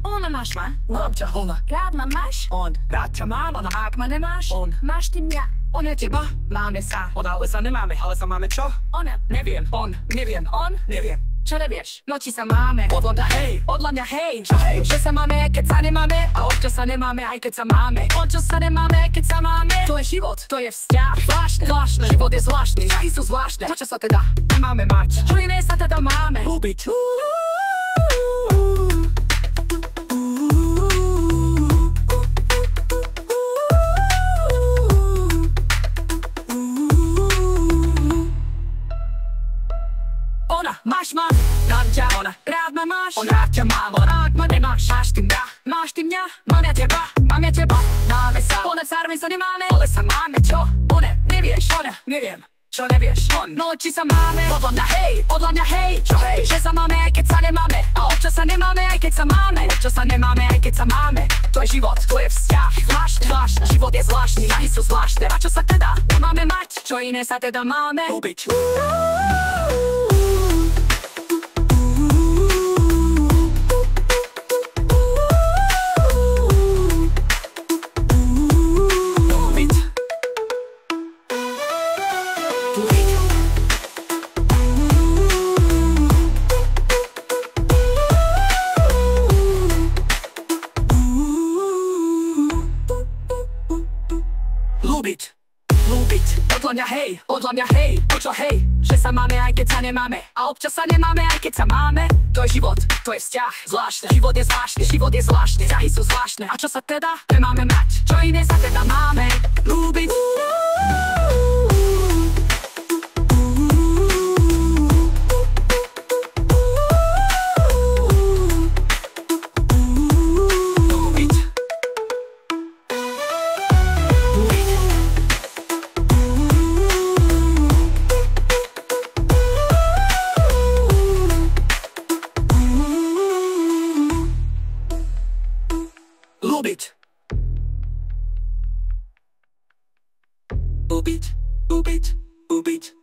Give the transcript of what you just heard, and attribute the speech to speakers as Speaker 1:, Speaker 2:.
Speaker 1: Ona máš ma,
Speaker 2: Mám ťa, ona.
Speaker 1: rád ma máš,
Speaker 2: On.
Speaker 1: rád ťa mám, ale ak ma nemáš,
Speaker 2: On.
Speaker 1: máš ty mňa.
Speaker 2: On je teba.
Speaker 1: Máme sa,
Speaker 2: Ona, ale sa nemáme. Ale sa máme čo?
Speaker 1: ona,
Speaker 2: Neviem.
Speaker 1: on,
Speaker 2: Neviem.
Speaker 1: on,
Speaker 2: Neviem.
Speaker 1: čo nevieš, noči sa máme.
Speaker 2: Podľa mňa hej.
Speaker 1: Podľa mňa hej,
Speaker 2: Čo hej?
Speaker 1: že sa máme, keď sa nemáme, a občas sa nemáme, aj keď sa máme. Občas sa nemáme, keď sa máme.
Speaker 2: To je život.
Speaker 1: To je vzťah, zvláštne, zvláštne. Život je zvláštny, vzťahy sú zvláštne.
Speaker 2: Prečo sa teda nemáme mať?
Speaker 1: Čo iné sa teda máme?
Speaker 2: Ľúbiť.
Speaker 1: Ona, máš ma, rád ťa, ona, rád ma máš,
Speaker 2: On rád ťa mám.
Speaker 1: on ak ma nemáš, máš ty mňa, mám ja teba, máme sa, ona zároveň sa nemáme, ale sa máme, čo? Ona, nevieš, ona,
Speaker 2: Neviem.
Speaker 1: čo nevieš,
Speaker 2: On.
Speaker 1: no či sa máme, podľa mňa hej,
Speaker 2: Čo hej?
Speaker 1: že sa máme, aj keď sa nemáme, a občas sa nemáme, aj keď sa máme, občas sa nemáme, aj keď sa máme,
Speaker 2: To je život.
Speaker 1: to je vzťah, zvláštne, zvláštne, život je zvláštny, vzťahy sú zvláštne, a čo sa teda máme mať, čo iné sa teda máme?
Speaker 2: Ľúbiť. Ľúbiť. Ľúbiť. Ľúbiť.
Speaker 1: Podľa mňa hej, čo hej, že sa máme, aj keď sa nemáme, a občas sa nemáme, aj keď sa máme,
Speaker 2: To je život.
Speaker 1: to je vzťah,
Speaker 2: Zvláštne.
Speaker 1: život je zvláštny, život je zvláštny, vzťahy sú zvláštne, a čo sa teda nemáme mať, čo iné sa teda máme, ľúbiť.
Speaker 2: Ľúbiť. Ľúbiť. Ľúbiť. Ľúbiť. Ľúbiť.